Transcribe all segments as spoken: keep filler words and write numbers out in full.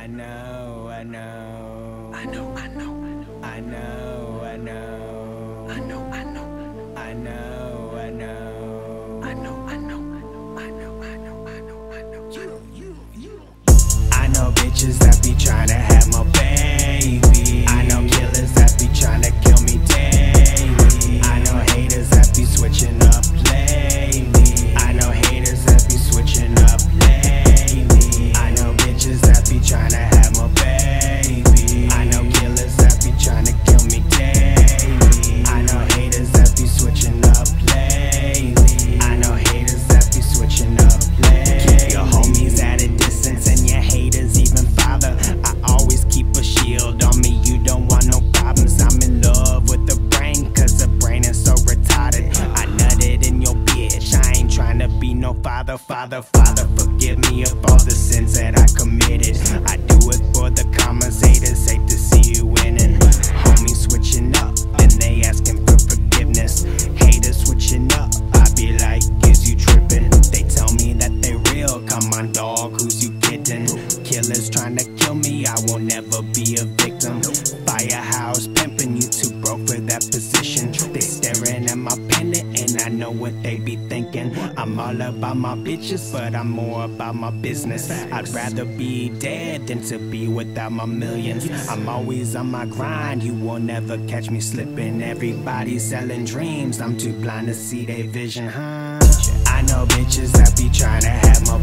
know, I know. I know, I know. I know, I know. I know, I know. I know, I know. I know, I know. I know, I know, I know, I know. You, you, you. I know bitches that be tryna have my baby. I know killers that be tryna kill me daily. I know haters that be switching up lately. I know haters that be switching up lately. I know bitches that be tryna have my baby. I know killers that be tryna kill me daily. I know haters that be switching up lately. I know haters that be switching up lately. Keep your homies at a distance and your haters even farther. I always keep a shield on me, you don't want no problems. I'm in love with the brain, cause the brain is so retarded. I nutted in your bitch, I ain't tryna be no father, father, father. Forgive me of all the sins that I committed. I do it for the commas, haters hate to see you winning. Homies switching up, then they asking for forgiveness. Haters switching up, I be like, is you tripping? They tell me that they real, come on dog, who's you kidding? Killers trying to kill me, I will never be a victim. Firehouse pimping, you too broke for that position. They staring at my pendant and I know what they be thinking. I'm all about my bitches, but I'm more about my business. I'd rather be dead than to be without my millions. I'm always on my grind, you will never catch me slipping. Everybody's selling dreams, I'm too blind to see their vision, huh? I know bitches that be trying to have my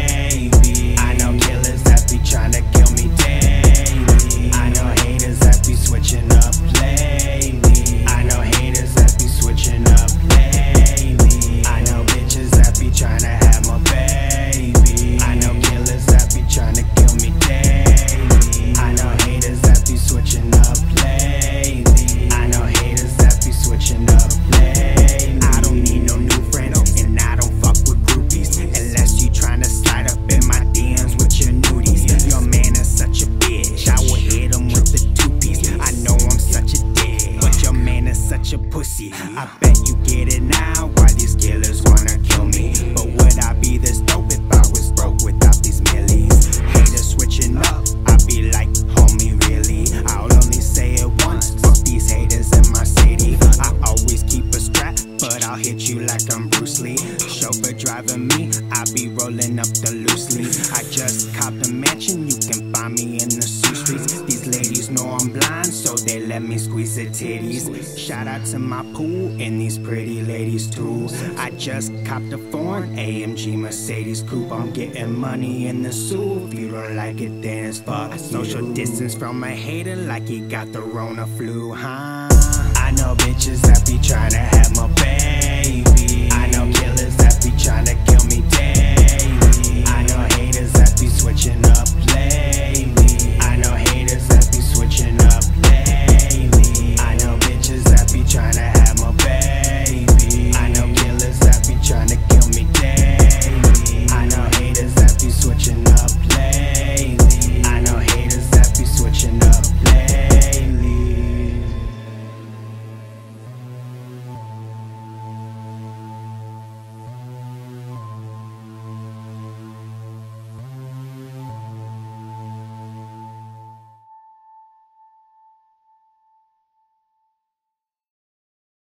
baby. I know killers that be trying to kill me daily. I know haters that be switching up lately. I know haters that be switching up lately. I know bitches that be trying to have my baby. I know killers that be trying to kill me daily. I know haters that be switching up lately. I know haters that be switching up lately. I don't need no new friends and I don't fuck with groupies unless you tryna slide up in my D Ms with your nudies. Your man is such a bitch, I will hit him with the two-piece. I know I'm such a dick, but your man is such a pussy. I bet you get it now why these killers wanna kill me. But would I be this dope if I was broke without these millies? Haters switching up, I be like, homie, really? I'll only say it once, fuck these haters in my city. I always keep a strap, but I'll hit you like I'm Bruce Lee. Chauffeur driving me, I be rolling up the loosely. I just copped a mansion, you can find me in the Sioux streets. These ladies know I'm blind, so they let me squeeze their titties. Shout out to my pool and these pretty ladies too. I just copped a foreign A M G Mercedes coupe. I'm getting money in the Sioux. If you don't like it, then it's fuck. Social distance from a hater like he got the Rona flu, huh? I know bitches that be trying to have my baby.